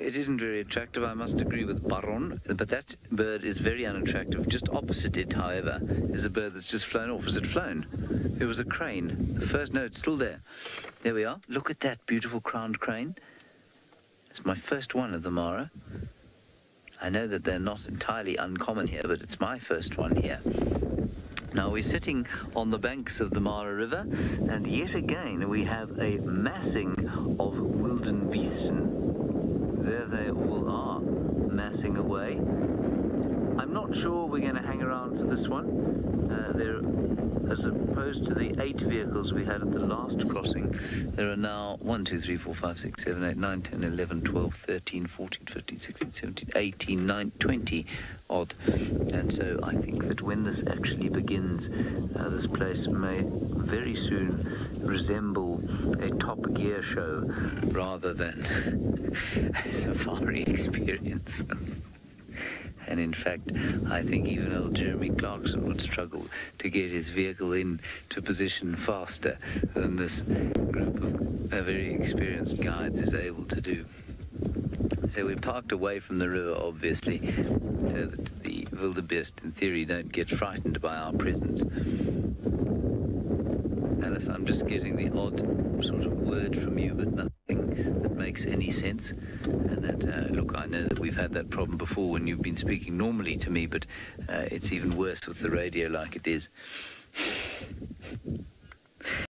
it isn't very attractive, I must agree with Baron, but that bird is very unattractive. Just opposite it, however, is a bird that's just flown off. Has it flown? It was a crane. The first, no, it's still there. There we are. Look at that beautiful crowned crane. It's my first one of the Mara. I know that they're not entirely uncommon here, but it's my first one here. Now we're sitting on the banks of the Mara River, and yet again we have a massing of wildebeesten. There they all are, massing away. I'm not sure we're going to hang around for this one. As opposed to the 8 vehicles we had at the last crossing, there are now 1, 2, 3, 4, 5, 6, 7, 8, 9, 10, 11, 12, 13, 14, 15, 16, 17, 18, 19, 20 odd. And so I think that when this actually begins, this place may very soon resemble a Top Gear show rather than a safari experience. And in fact, I think even old Jeremy Clarkson would struggle to get his vehicle into position faster than this group of very experienced guides is able to do. So we're parked away from the river, obviously, so that the wildebeest, in theory, don't get frightened by our presence. Alice, I'm just getting the odd sort of word from you, but nothing that makes any sense. And that, look, I know that we've had that problem before when you've been speaking normally to me, but it's even worse with the radio like it is.